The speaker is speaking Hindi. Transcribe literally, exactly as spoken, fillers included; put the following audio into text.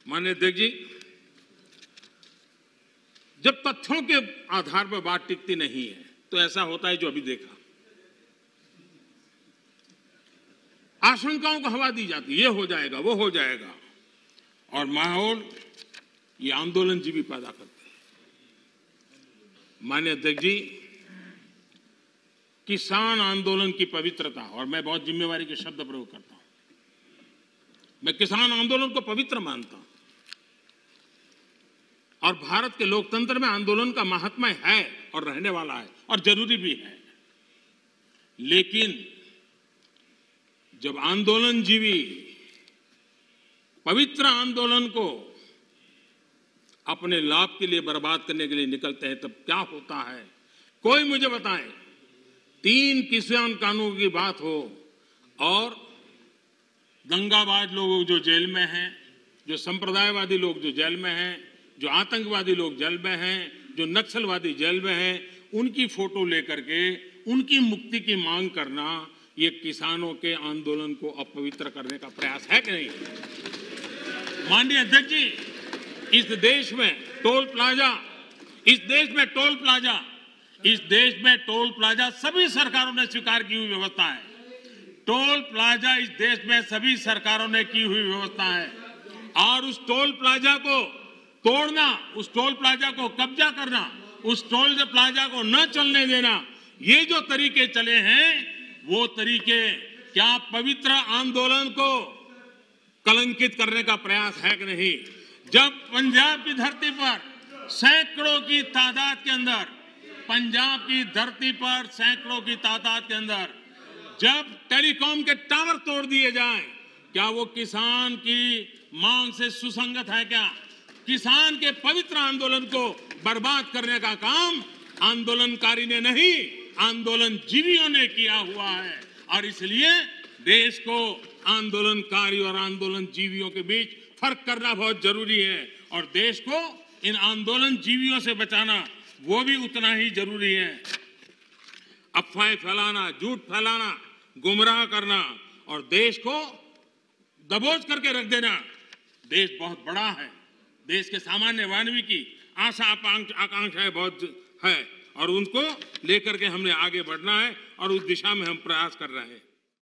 माननीय अध्यक्ष जी, जब तथ्यों के आधार पर बात टिकती नहीं है तो ऐसा होता है जो अभी देखा। आशंकाओं को हवा दी जाती है, ये हो जाएगा, वो हो जाएगा, और माहौल ये आंदोलन जीवी पैदा करते हैं। माननीय अध्यक्ष जी, किसान आंदोलन की पवित्रता, और मैं बहुत जिम्मेवारी के शब्द प्रयोग करता हूं, मैं किसान आंदोलन को पवित्र मानता हूं और भारत के लोकतंत्र में आंदोलन का महात्म्य है और रहने वाला है और जरूरी भी है। लेकिन जब आंदोलन जीवी पवित्र आंदोलन को अपने लाभ के लिए बर्बाद करने के लिए निकलते हैं तब क्या होता है? कोई मुझे बताए। तीन किसान कानून की बात हो और दंगाबाज लोग जो जेल में हैं, जो संप्रदायवादी लोग जो जेल में हैं, जो आतंकवादी लोग जेल में हैं, जो नक्सलवादी जेल में हैं, उनकी फोटो लेकर के उनकी मुक्ति की मांग करना, ये किसानों के आंदोलन को अपवित्र करने का प्रयास है कि नहीं? माननीय अध्यक्ष जी, इस देश में टोल प्लाजा, इस देश में टोल प्लाजा, इस देश में टोल प्लाजा सभी सरकारों ने स्वीकार की हुई व्यवस्था है। टोल प्लाजा इस देश में सभी सरकारों ने की हुई व्यवस्था है और उस टोल प्लाजा को तोड़ना, उस टोल प्लाजा को कब्जा करना, उस टोल प्लाजा को न चलने देना, ये जो तरीके चले हैं वो तरीके क्या पवित्र आंदोलन को कलंकित करने का प्रयास है कि नहीं? जब पंजाब की धरती पर सैकड़ों की तादाद के अंदर, पंजाब की धरती पर सैकड़ों की तादाद के अंदर जब टेलीकॉम के टावर तोड़ दिए जाएं, क्या वो किसान की मांग से सुसंगत है? क्या किसान के पवित्र आंदोलन को बर्बाद करने का काम आंदोलनकारी ने नहीं, आंदोलन जीवियों ने किया हुआ है। और इसलिए देश को आंदोलनकारी और आंदोलन जीवियों के बीच फर्क करना बहुत जरूरी है और देश को इन आंदोलन जीवियों से बचाना वो भी उतना ही जरूरी है। अफवाहें फैलाना, झूठ फैलाना, गुमराह करना और देश को दबोच करके रख देना, देश बहुत बड़ा है, देश के सामान्य मानवी की आशा आकांक्षाएं बहुत है और उनको लेकर के हमने आगे बढ़ना है और उस दिशा में हम प्रयास कर रहे हैं।